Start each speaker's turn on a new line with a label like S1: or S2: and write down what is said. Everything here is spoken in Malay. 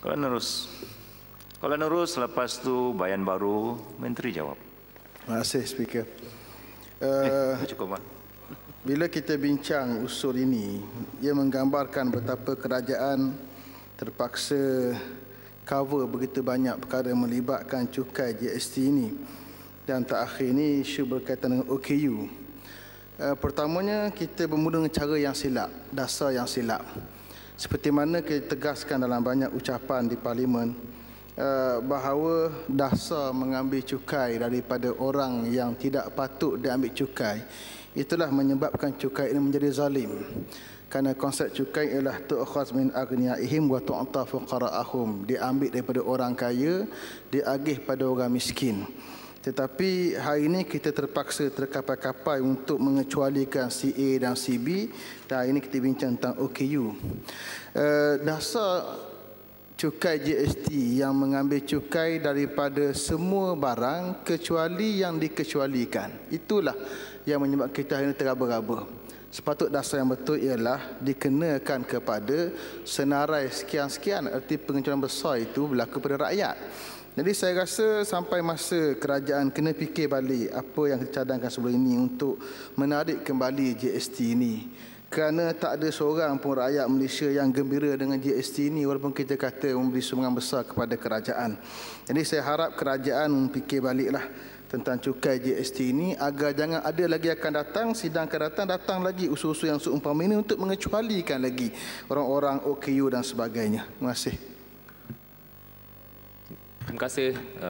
S1: Kalau nerus, lepas tu bayan baru, Menteri jawab.
S2: Terima kasih, Speaker.
S1: Cukup, Pak.
S2: Bila kita bincang usul ini, ia menggambarkan betapa kerajaan terpaksa cover begitu banyak perkara yang melibatkan cukai GST ini. Dan terakhir ini isu berkaitan dengan OKU. Pertamanya, kita bermula dengan cara yang silap, dasar yang silap. Seperti mana kita tegaskan dalam banyak ucapan di Parlimen, bahawa dasar mengambil cukai daripada orang yang tidak patut diambil cukai, itulah menyebabkan cukai ini menjadi zalim. Kerana konsep cukai ialah tu'khaz min aghniyaihim wa tu'ta fuqara'ahum, diambil daripada orang kaya, diagih pada orang miskin. Tetapi hari ini kita terpaksa terkapai-kapai untuk mengecualikan si A dan si B, dan hari ini kita bincang tentang OKU. Dasar cukai GST yang mengambil cukai daripada semua barang kecuali yang dikecualikan. Itulah yang menyebabkan kita hari ini teraba-raba. Sepatut dasar yang betul ialah dikenakan kepada senarai sekian-sekian, erti pengecualian besar itu berlaku pada rakyat. Jadi saya rasa sampai masa kerajaan kena fikir balik apa yang dicadangkan sebelum ini untuk menarik kembali GST ini. Kerana tak ada seorang pun rakyat Malaysia yang gembira dengan GST ini walaupun kita kata memberi sumbangan besar kepada kerajaan. Jadi saya harap kerajaan fikir baliklah tentang cukai GST ini agar jangan ada lagi akan datang, sidang akan datang lagi usul-usul yang seumpama ini untuk mengecualikan lagi orang-orang OKU dan sebagainya. Terima kasih.
S3: Terima kasih